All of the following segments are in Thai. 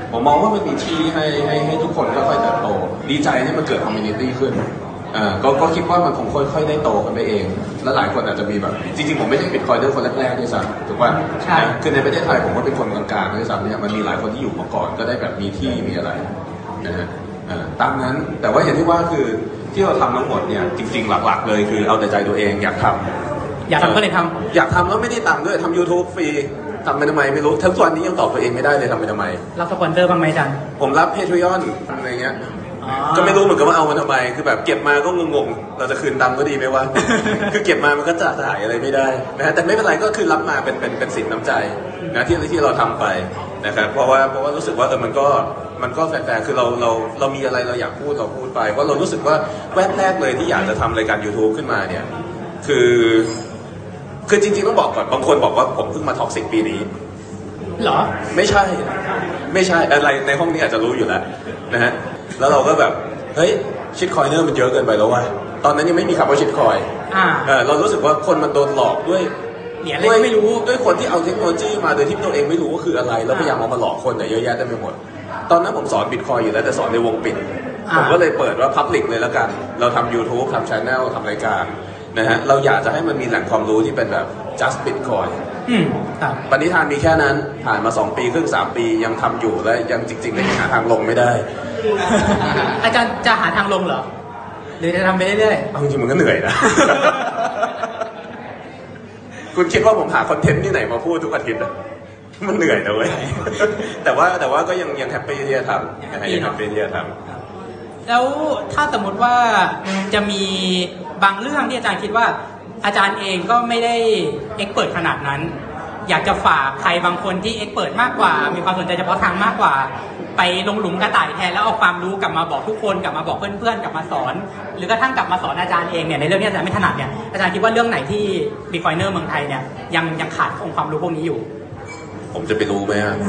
ผมมองว่ามันมีที่ให้ทุกคนค่อยๆเติบโตดีใจที่มันเกิดคอมมูนิตี้ขึ้นก็คิดว่ามันคงค่อยๆได้โตกันไปเองและหลายคนอาจจะมีแบบจริงๆผมไม่ใช่บิตคอยเนอร์คนแรกๆด้วยซ้ำถูกป่ะใช่คือในประเทศไทยผมก็เป็นคนกลางๆด้วยซ้ำเนี่ยมันมีหลายคนที่อยู่มาก่อนก็ได้แบบมีที่มีอะไรนะฮะตามนั้นแต่ว่าอย่างที่ว่าคือที่เราทำทั้งหมดเนี่ยจริงๆหลักๆเลยคือเอาแต่ใจตัวเองอยากทำก็เลยทำอยากทำแล้วไม่ได้ตังค์ด้วยทำ YouTube ฟรีทำไปทำไมไม่รู้ทั้งวันนี้ยังตอบตัวเองไม่ได้เลยทำไปทำไมรับสปอนเซอร์บ้างไหมจันผมรับ Patreon อะไรเงี้ยก็ไม่รู้เหมือนกันว่าเอามาทำไมคือแบบเก็บมาก็งงๆเราจะคืนตังค์ก็ดีไหมวะ คือเก็บมามันก็จะถ่ายอะไรไม่ได้นะฮะแต่ไม่เป็นไรก็คือรับมาเป็นสินน้ำใจนะที่เราทำไปนะครับเพราะว่ารู้สึกว่ามันก็แฟร์คือเรามีอะไรเราอยากพูดเราพูดไปเพราะเรารู้สึกว่าแวบแรกเลยที่อยากจะทำรายการ YouTube ขึ้นมาเนี่ยคือจริงๆต้องบอกก่อนบางคนบอกว่าผมเพิ่งมาท็อกซิกปีนี้เหรอไม่ใช่อะไรในห้องนี้อาจจะรู้อยู่แล้วนะฮะแล้วเราก็แบบเฮ้ยชิตคอยเนอร์มันเยอะเกินไปแล้วว่ะตอนนั้นยังไม่มีคำว่าชิตคอยเรารู้สึกว่าคนมันโดนหลอกด้วยไม่รู้ด้วยคนที่เอาเทคโนโลยีมาโดยที่ตัวเองไม่รู้ว่าคืออะไรแล้วพยายามเอามาหลอกคนเนี่ยเยอะแยะเต็มไปหมดตอนนั้นผมสอนบิตคอยอยู่แล้วแต่สอนในวงปิดผมก็เลยเปิดว่าพับลิกเลยแล้วกันเราทำ YouTube ทำ Channel ทำรายการนะฮะเราอยากจะให้มันมีแหล่งความรู้ที่เป็นแบบ just bitcoin ปณิธานมีแค่นั้นผ่านมา2 ปีครึ่ง3 ปียังทำอยู่และยังจริงๆเลยหาทางลงไม่ได้อาจารย์จะหาทางลงเหรอหรือจะทำไปเรื่อยๆเอาจริงๆมันก็เหนื่อยนะ คุณคิดว่าผมหาคอนเทนต์ที่ไหนมาพูดทุกอาทิตย์อะมันเหนื่อยนะเว้ย แต่ว่าก็ยังแฮปปี้ที่จะทำยังแฮปปี้ที่จะทำแล้วถ้าสมมติว่าจะมีบางเรื่องที่อาจารย์คิดว่าอาจารย์เองก็ไม่ได้เอ็กเปิดขนาดนั้นอยากจะฝากใครบางคนที่เอ็กเปิดมากกว่ามีความสนใจเฉพาะทางมากกว่าไปลงหลุมกระต่ายแทนแล้วเอาความรู้กลับมาบอกทุกคนกลับมาบอกเพื่อนๆกลับมาสอนหรือกระทั่งกลับมาสอนอาจารย์เองเนี่ยในเรื่องที่อาจารย์ไม่ถนัดเนี่ยอาจารย์คิดว่าเรื่องไหนที่บิตคอยเนอร์เมืองไทยเนี่ยยังขาดองค์ความรู้พวกนี้อยู่ผมจะไปรู้ไหมฮะ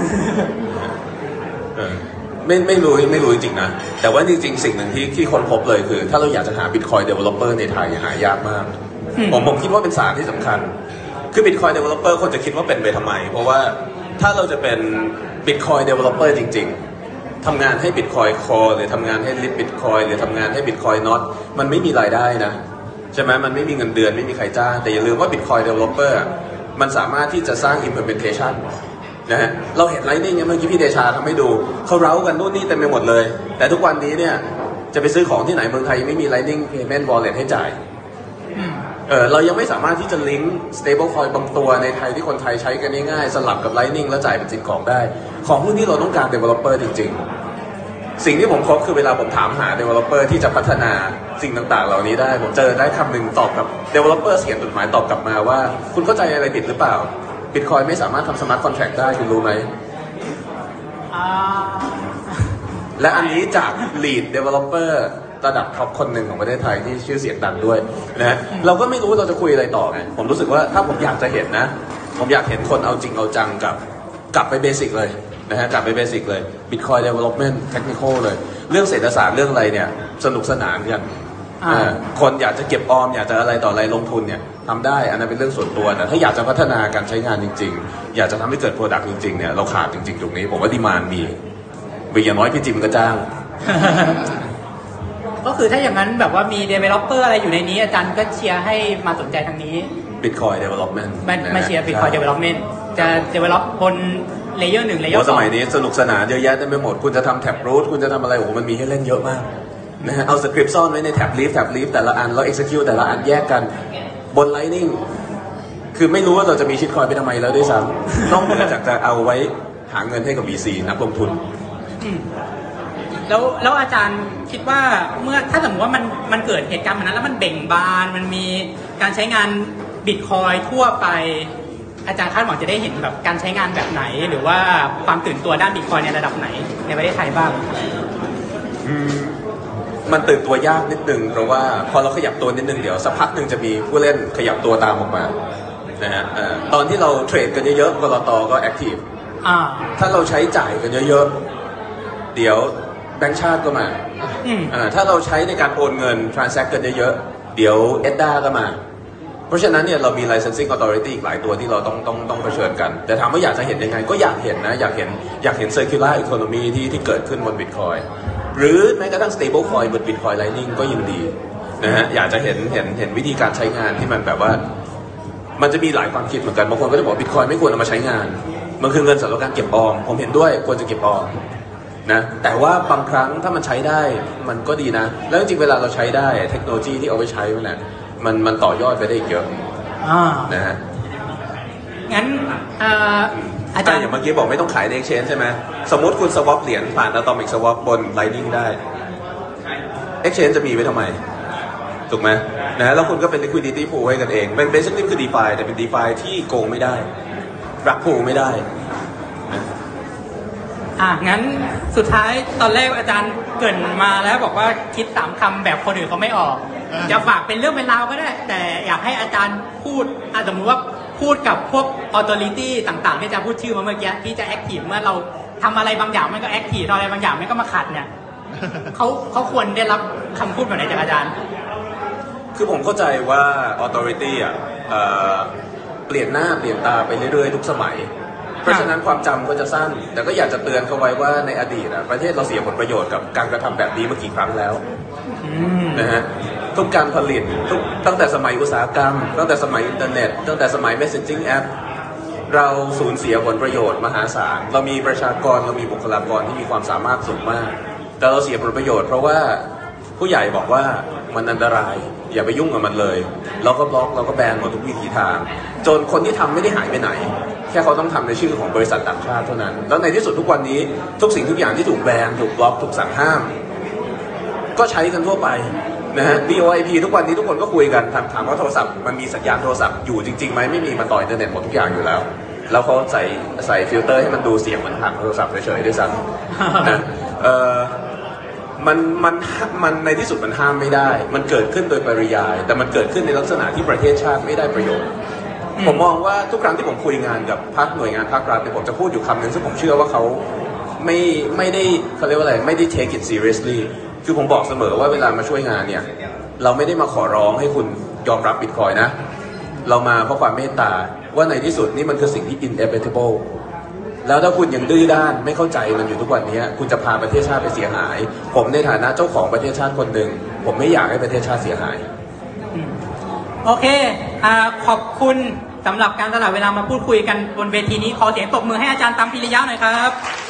ไม่รู้จริงๆนะแต่ว่าจริงๆสิ่งหนึ่งที่คนพบเลยคือถ้าเราอยากจะหา Bitcoin Developer ในไทยหายากมากผมคิดว่าเป็นศาสตร์ที่สำคัญคือ Bitcoin Developer คนจะคิดว่าเป็นไปทำไมเพราะว่าถ้าเราจะเป็น Bitcoin Developer จริงๆทำงานให้ Bitcoin Core หรือทำงานให้ Lib Bitcoin หรือทำงานให้ Bitcoin Not มันไม่มีรายได้นะใช่ไหมมันไม่มีเงินเดือนไม่มีใครจ้างแต่อย่าลืมว่า Bitcoin Developer มันสามารถที่จะสร้าง implementationนะฮะเราเห็นไลท์นิ่งเมื่อกี้พี่เดชาทำให้ดูเขาเร้ากันนู่นนี่เต็มไปหมดเลยแต่ทุกวันนี้เนี่ยจะไปซื้อของที่ไหนเมืองไทยไม่มี Lightning Payment Wallet ให้จ่ายเรายังไม่สามารถที่จะลิงก์ stable coin บางตัวในไทยที่คนไทยใช้กันง่ายๆสลับกับ Lightning แล้วจ่ายเป็นสิ่งของได้ของพวกนี้เราต้องการ developer จริงๆสิ่งที่ผมพบคือเวลาผมถามหา developer ที่จะพัฒนาสิ่งต่างๆเหล่านี้ได้ผมเจอได้คำหนึ่งตอบกับ developer เขียนจดหมายตอบกลับมาว่าคุณเข้าใจอะไรผิดหรือเปล่าBitcoin ไม่สามารถทำ Smart Contract ได้คุณรู้ไหมและอันนี้จาก Lead Developer ระดับท็อปคนหนึ่งของประเทศไทยที่ชื่อเสียงดังด้วยนะเราก็ไม่รู้เราจะคุยอะไรต่อไงผมรู้สึกว่าถ้าผมอยากจะเห็นนะผมอยากเห็นคนเอาจริงเอาจังกลับไปเบสิกเลยนะฮะกลับไปเบสิกเลย Bitcoin Development Technical เลยเรื่องเศรษฐศาสตร์เรื่องอะไรเนี่ยสนุกสนานกันคนอยากจะเก็บออมอยากจะอะไรต่ออะไรลงทุนเนี่ยทำได้อันนั้นเป็นเรื่องส่วนตัวแต่ถ้าอยากจะพัฒนาการใช้งานจริงๆอยากจะทำให้เกิด Product จริงๆเนี่ยเราขาดจริงๆตรงนี้ผมว่าดีมานด์มีอย่างน้อยพี่จิมก็จ้างก็คือถ้าอย่างนั้นแบบว่ามี developer อะไรอยู่ในนี้อาจารย์ก็เชียร์ให้มาสนใจทางนี้ Bitcoin Development มาเชียร์ Bitcoin Development จะ develop บน layer 1 layer 2 สมัยนี้สนุกสนานเยอะแยะเต็มไปหมดคุณจะทำ Tab Root คุณจะทำอะไรโอ้โหมันมีให้เล่นเยอะมากนะฮะเอาสคริปต์ซ่อนไว้ในแท็บลีฟแต่ละอันแล้ว execute แต่ละอันแยกกันบน Lightning คือไม่รู้ว่าเราจะมีชิตคอยไปทำไมแล้วด้วยซ้ำนอกจากจะเอาไว้หาเงินให้กับ VC นักลงทุนแล้วอาจารย์คิดว่าเมื่อถ้าสมมติว่ามันเกิดเหตุการณ์แบบนั้นแล้วมันเบ่งบานมันมีการใช้งานบิตคอยทั่วไปอาจารย์คาดหวังจะได้เห็นแบบการใช้งานแบบไหนหรือว่าความตื่นตัวด้านบิตคอยในระดับไหนในประเทศไทยบ้างมันตื่นตัวยากนิดนึงเพราะว่าพอเราขยับตัวนิดนึงเดี๋ยวสักพักหนึ่งจะมีผู้เล่นขยับตัวตามออกมานะฮะตอนที่เราเทรดกันเยอะๆกลต.ก็แอคทีฟถ้าเราใช้จ่ายกันเยอะๆเดี๋ยวแบงก์ชาติก็มาถ้าเราใช้ในการโอนเงิน transact กันเยอะๆเดี๋ยวเอ็ดด้าก็มาเพราะฉะนั้นเนี่ยเรามี licensing authority อีกหลายตัวที่เราต้องเผชิญกันแต่ถามว่าอยากจะเห็นยังไงก็อยากเห็นนะอยากเห็น circular economy ที่เกิดขึ้นบน Bitcoin หรือแม้กระทั่ง stable coin บน Bitcoin Lightning ก็ยังดีนะฮะอยากจะเห็นวิธีการใช้งานที่มันแบบว่ามันจะมีหลายความคิดเหมือนกันบางคนก็จะบอก Bitcoin ไม่ควรเอามาใช้งานมันคือเงินสำหรับการเก็บออมผมเห็นด้วยควรจะเก็บออมนะแต่ว่าบางครั้งถ้ามันใช้ได้มันก็ดีนะแล้วจริงๆเวลาเราใช้ได้เทคโนโลยีที่เอาไปใช้มันต่อยอดไปได้อีกเยอะนะฮะงั้นอาจารย์อย่างเมื่อกี้บอกไม่ต้องขายใน exchange ใช่ไหมสมมติคุณ swap เหรียญผ่าน atomic swap บน lightning ได้ exchange จะมีไว้ทำไมถูกไหมนะแล้วคุณก็เป็น liquidity pool ให้กันเองเป็น basically คือ DeFi แต่เป็น DeFi ที่โกงไม่ได้รัก pool ไม่ได้งั้นสุดท้ายตอนแรกอาจารย์เกริ่นมาแล้วบอกว่าคิด3 คำแบบคนอื่นเขาไม่ออกจะฝากเป็นเรื่องเป็นราวก็ได้แต่อยากให้อาจารย์พูดสมมติว่าพูดกับพวก authority ต่างๆที่อาจารย์พูดชื่อมาเมื่อกี้ที่จะ active เมื่อเราทำอะไรบางอย่างมันก็ active อะไรบางอย่างมันก็มาขัดเนี่ยเขาควรได้รับคำพูดแบบไหนจากอาจารย์คือผมเข้าใจว่า authority เปลี่ยนหน้าเปลี่ยนตาไปเรื่อยๆทุกสมัยเพราะฉะนั้นความจำก็จะสั้นแต่ก็อยากจะเตือนเขาไว้ว่าในอดีตประเทศเราเสียผลประโยชน์กับการกระทำแบบนี้มากี่ครั้งแล้วนะฮะทุกการผลิตตั้งแต่สมัยอุตสาหกรรมตั้งแต่สมัยอินเทอร์เน็ตตั้งแต่สมัย messaging app เราสูญเสียผลประโยชน์มหาศาลเรามีประชากรเรามีบุคลากรที่มีความสามารถสูงมากแต่เราเสียผลประโยชน์เพราะว่าผู้ใหญ่บอกว่ามันอันตรายอย่าไปยุ่งกับมันเลยเราก็บล็อกเราก็แบนหมดทุกวิถีทางจนคนที่ทำไม่ได้หายไปไหนแค่เขาต้องทำในชื่อของบริษัทต่างชาติเท่านั้นแล้วในที่สุดทุกวันนี้ทุกสิ่งทุกอย่างที่ถูกแบนถูกบล็อกถูกสั่งห้ามก็ใช้กันทั่วไปนะฮะ VoIP ทุกวันนี้ทุกคนก็คุยกันถามว่าโทรศัพท์มันมีสัญญาณโทรศัพท์อยู่จริงๆไหมไม่มีมันต่ออินเทอร์เน็ตหมดทุกอย่างอยู่แล้วแล้วเขาใส่ฟิลเตอร์ให้มันดูเสียงเหมือนผ่านโทรศัพท์เฉยๆด้วยซ้ำนะมันในที่สุดมันห้ามไม่ได้มันเกิดขึ้นโดยปริยายแต่มันเกิดขึ้นในลักษณะที่ประเทศชาติไม่ได้ประโยชน์ผมมองว่าทุกครั้งที่ผมคุยงานกับภาคหน่วยงานภาครัฐเนี่ยผมจะพูดอยู่คำหนึ่งซึ่งผมเชื่อว่าเขาไม่ได้เขาเรียกว่าอะไรไม่ได้ take it seriously คือผมบอกเสมอว่าเวลามาช่วยงานเนี่ยเราไม่ได้มาขอร้องให้คุณยอมรับบิตคอยน์นะเรามาเพราะความเมตตาว่าในที่สุดนี่มันคือสิ่งที่ inevitable แล้วถ้าคุณยังดื้อด้านไม่เข้าใจมันอยู่ทุกวันนี้คุณจะพาประเทศชาติไปเสียหายผมในฐานะเจ้าของประเทศชาติคนหนึ่งผมไม่อยากให้ประเทศชาติเสียหายโอเคขอบคุณสำหรับการสละเวลามาพูดคุยกันบนเวทีนี้ขอเสียงปรบมือให้อาจารย์ตัมพิริยะหน่อยครับ